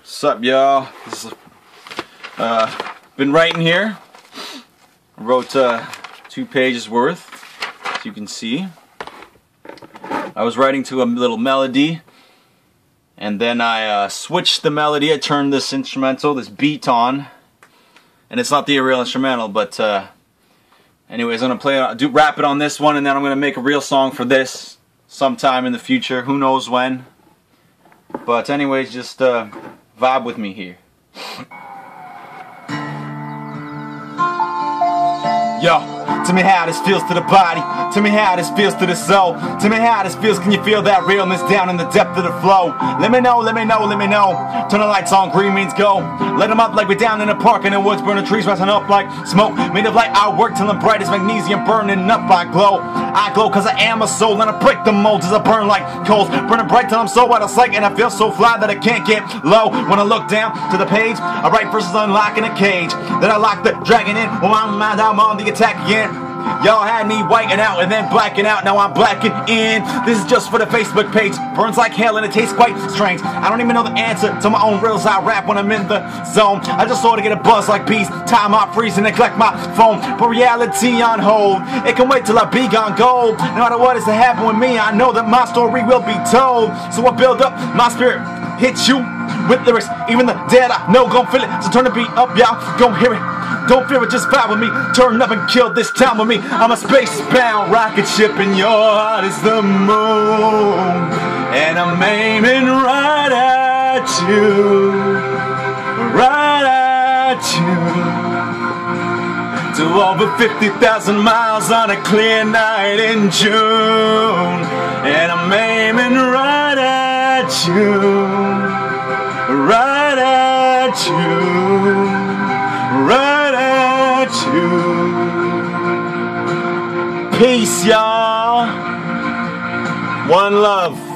What's up, y'all? Been writing here. I wrote 2 pages worth, as you can see. I was writing to a little melody, and then I switched the melody. I turned this instrumental, this beat on, and it's not the real instrumental, but anyways, I'm gonna rap it on this one, and then I'm gonna make a real song for this sometime in the future. Who knows when? But anyways, just vibe with me here. Yo, tell me how this feels to the body. Tell me how this feels to the soul. Tell me how this feels, can you feel that realness down in the depth of the flow? Let me know, let me know, let me know. Turn the lights on, green means go. Light them up like we're down in the park in the woods, burning trees rising up like smoke. Made of light, I work till I'm bright as magnesium, burning up, I glow. I glow cause I am a soul, and I break the molds as I burn like coals. Burning bright till I'm so out of sight, and I feel so fly that I can't get low. When I look down to the page, I write verses unlocking a cage. Then I lock the dragon in, while I'm on the attack again. Y'all had me whiting out and then blacking out, now I'm blacking in. This is just for the Facebook page. Burns like hell and it tastes quite strange. I don't even know the answer to my own riddles. I rap when I'm in the zone. I just sort of get a buzz like bees. Time I freeze and neglect my phone. Put reality on hold. It can wait till I be gone gold. No matter what is to happen with me, I know that my story will be told. So I build up my spirit, hit you with lyrics. Even the dead I know gon' feel it. So turn the beat up, y'all, gon' hear it. Don't fear it, just vibe with me. Turn up and kill this town with me. I'm a spacebound rocket ship and your heart is the moon. And I'm aiming right at you. Right at you. To over 50,000 miles on a clear night in June. And I'm aiming right at you. Right at you. Right at you. Peace, y'all. One love.